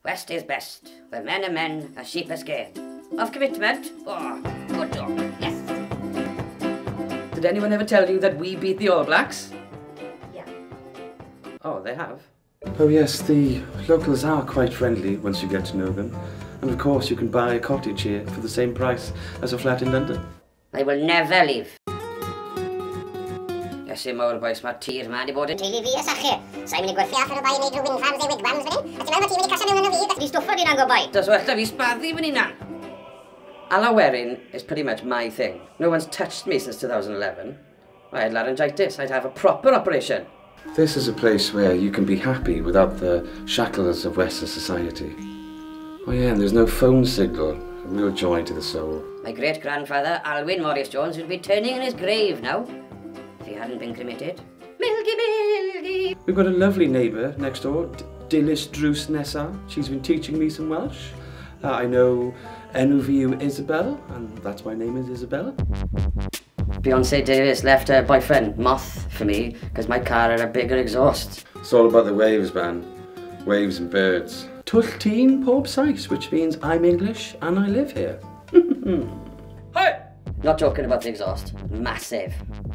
West is best, where men are men, as sheep are scared. Of commitment, oh, good job, yes. Did anyone ever tell you that we beat the All Blacks? Yeah. Oh, they have? Oh yes, the locals are quite friendly once you get to know them. And of course you can buy a cottage here for the same price as a flat in London. I will never leave. Yes, I'm old boy smart tir man I bod yn teulu fi a sache. Sa'n mynd I gwerthu aff ar y bai wneud rhyw windfarms neu wigwams fan hyn. A ti'n meddwl bod ti'n mynd I casio mewn yn fi? Di stwffo di'n ango bai. Does well fi sbaddu fan hynna. Ala wearing is pretty much my thing. No one's touched me since 2011. I had laryngitis. I'd have a proper operation. This is a place where you can be happy without the shackles of Western society. Oh yeah, and there's no phone signal. A real joy to the soul. My great-grandfather, Alwyn Morris Jones, would be turning in his grave now, if he hadn't been cremated. Milky, milky. We've got a lovely neighbour next door, Dilys Drws Nessa. She's been teaching me some Welsh. I know NUVU Isabel, and that's my name is Isabella. Beyoncé Davis left her boyfriend, Moth, for me, because my car had a bigger exhaust. It's all about the waves, man. Waves and birds. Tulteen pob sais, which means I'm English and I live here. Hey! Not joking about the exhaust. Massive.